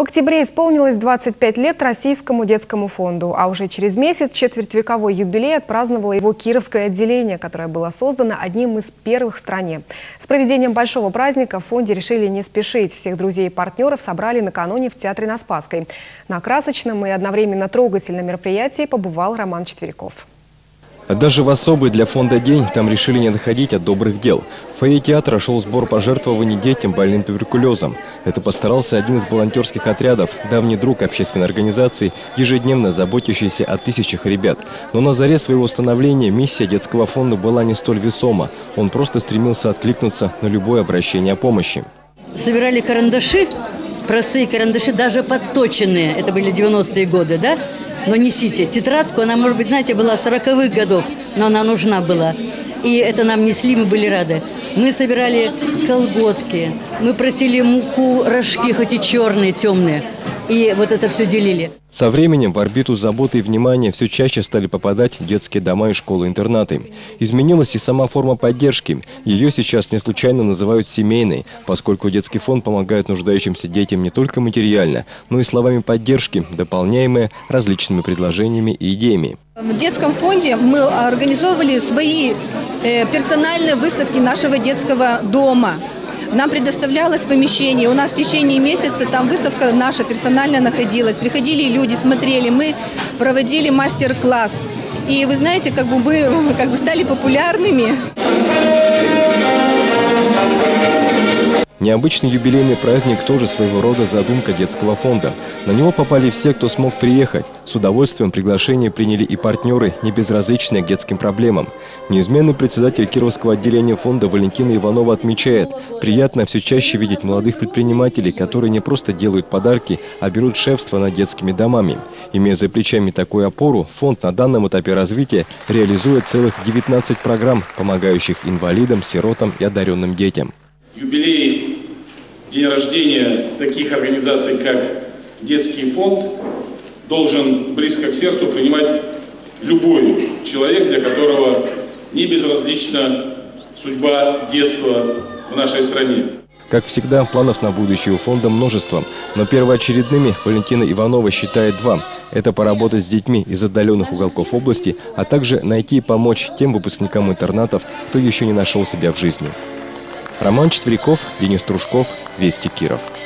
В октябре исполнилось 25 лет Российскому детскому фонду, а уже через месяц четвертьвековой юбилей отпраздновало его Кировское отделение, которое было создано одним из первых в стране. С проведением большого праздника в фонде решили не спешить. Всех друзей и партнеров собрали накануне в театре на Спасской. На красочном и одновременно трогательном мероприятии побывал Роман Четверяков. Даже в особый для фонда день там решили не доходить от добрых дел. В фойе театра шел сбор пожертвований детям, больным туберкулезом. Это постарался один из волонтерских отрядов, давний друг общественной организации, ежедневно заботящийся о тысячах ребят. Но на заре своего становления миссия детского фонда была не столь весома. Он просто стремился откликнуться на любое обращение о помощи. Собирали карандаши, простые карандаши, даже подточенные. Это были 90-е годы, да? Но несите тетрадку, она, может быть, знаете, была 40-х годов, но она нужна была. И это нам несли, мы были рады. Мы собирали колготки, мы просили муку, рожки, хоть и черные, темные. И вот это все делили. Со временем в орбиту заботы и внимания все чаще стали попадать детские дома и школы-интернаты. Изменилась и сама форма поддержки. Ее сейчас не случайно называют семейной, поскольку детский фонд помогает нуждающимся детям не только материально, но и словами поддержки, дополняемые различными предложениями и идеями. В детском фонде мы организовывали свои персональные выставки нашего детского дома. Нам предоставлялось помещение, у нас в течение месяца там выставка наша персонально находилась. Приходили люди, смотрели, мы проводили мастер-класс. И вы знаете, мы стали популярными. Необычный юбилейный праздник тоже своего рода задумка детского фонда. На него попали все, кто смог приехать. С удовольствием приглашение приняли и партнеры, не безразличные к детским проблемам. Неизменный председатель Кировского отделения фонда Валентина Иванова отмечает: приятно все чаще видеть молодых предпринимателей, которые не просто делают подарки, а берут шефство над детскими домами. Имея за плечами такую опору, фонд на данном этапе развития реализует целых 19 программ, помогающих инвалидам, сиротам и одаренным детям. Юбилей, день рождения таких организаций, как Детский фонд, должен близко к сердцу принимать любой человек, для которого не безразлична судьба детства в нашей стране. Как всегда, планов на будущее у фонда множество, но первоочередными Валентина Иванова считает два. Это поработать с детьми из отдаленных уголков области, а также найти и помочь тем выпускникам интернатов, кто еще не нашел себя в жизни. Роман Четверяков, Денис Трушков, Вести Киров.